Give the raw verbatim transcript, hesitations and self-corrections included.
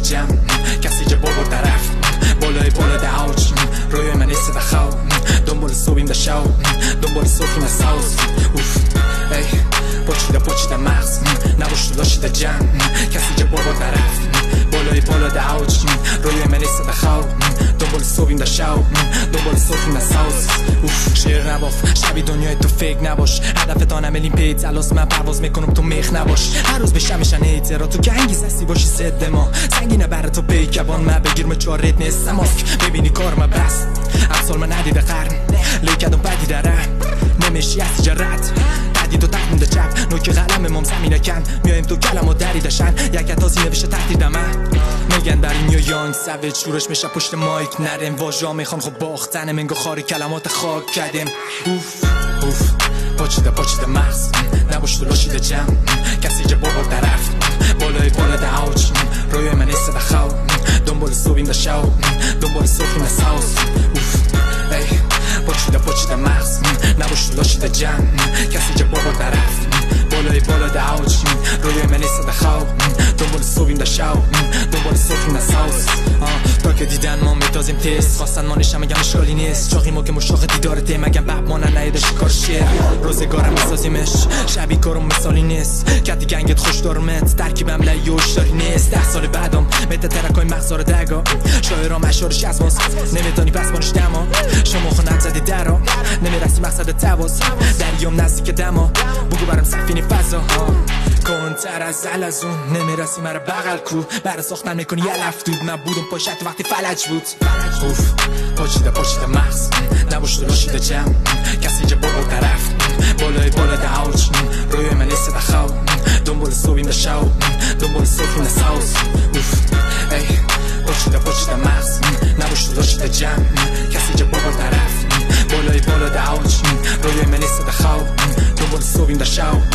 جمع کسی که بابا طرف بالای بالا ده اوج روی من نیست ده خو دنبال صوبیم ده شو دنبال صوفیم ده ساوز اوف ای پاچیده پاچیده مغز نباشت داشته جمع کسی که بابا طرف بالای بالا ده اوج روی من نیست ده خو دنبال صوبیم ده شو دنبال صوفیم ده ساوز اوف شعر نباف شبی دنیای تو فکر نباش هدف تانم الین پیت الاس من پرواز میکنم تو میخ نباش هر روز بشم میشن ایترا تو گنگی سستی باشی زد ما سنگینه بر تو پیکبان ما بگیر ما چارت نیست ماسک ببینی کار ما بس امسال من ندیده قرن لیکدم بدی داره نمیشی از جرات تدید و تحمیل چپ نوک قلم امام زمینه کن میایم تو کلم و دریدشن یک تازی نوشه تحتیدم من میگن در این یا یانگ سوید شورش میشه پشت مایک نرم واژا میخوان خب باختنم انگا خاری کلمات خاک کردیم اوف اوف پاچیده پاچیده مغز نباشت لاشیده جمع کسی که بابا طرف بالای بالا ده اوج روی من نیست ده خو دنبال صوبیم ده شو دنبال صوفیم ده ساوز اوف ای پاچیده پاچیده مغز نباشت لاشیده جمع کسی که بابا طرف بالای بالا ده اوج روی من نیست ده خو دنبال صوبیم ده شو دنبال صوفیم ده ساوز تا که دیدن ما میتازیم تست خواستن ما نشم مگم اشکالی نیست چاقی ما که مشاق دیدارته مگم بب ما ننایده شکار شیر روزگارم میسازیمش شبی کارم مثالی نیست کتی گنگت خوش دارمت ترکیبم لیوش داری نیست ده سال بعدم مت ترکای مغزار دگا شاعرام اشارش از ماست نمیتونی پس بانش دما شما خونت زدی درا نمیرسی مقصد تواز دریام نزدیک دما بگو برم سفینی فضا کنتر از علزون نمیرسی مرا بغل کو برا ساختن میکنی یه لفتود من بودم پاشت وقتی فلج بود اوف پاچیده پاچیده مغز نباشت لاشیده جمع کسی که بابا طرف بالای بالا ده اوج روی من نیست ده خو دنبال صوبیم ده شو دنبال صوفیم ده ساوز اوف ای پاچیده پاچیده مغز نباشت لاشیده جمع کسی که بابا طرف بالای بالا ده اوج روی من نیست ده خو دنبال صوبیم ده شو